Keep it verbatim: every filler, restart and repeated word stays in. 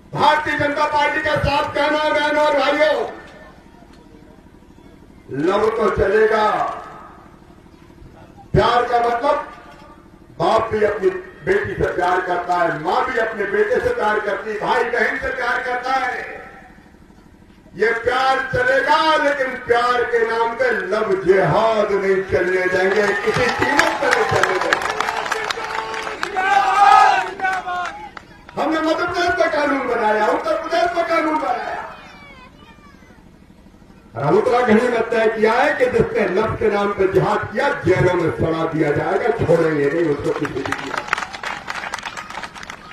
Bharatiya Janata party का साथ कहना है बहनों और भाइयों, लव तो चलेगा। प्यार का मतलब बाप भी अपनी बेटी से प्यार करता है, मां भी अपने बेटे से प्यार करती है, भाई बहन से प्यार करता है। ये प्यार चलेगा, लेकिन प्यार के नाम पे लव जिहाद नहीं चलने देंगे, किसी कीमत पर नहीं चलने देंगे। हमने मध्य प्रदेश में कानून बनाया, उत्तर प्रदेश में कानून बनाया, और उत्तराखंड में तय किया है कि जिसने लव के नाम पे जिहाद किया जेलों में सड़ा दिया जाएगा, छोड़ेंगे नहीं उसको किसी भी।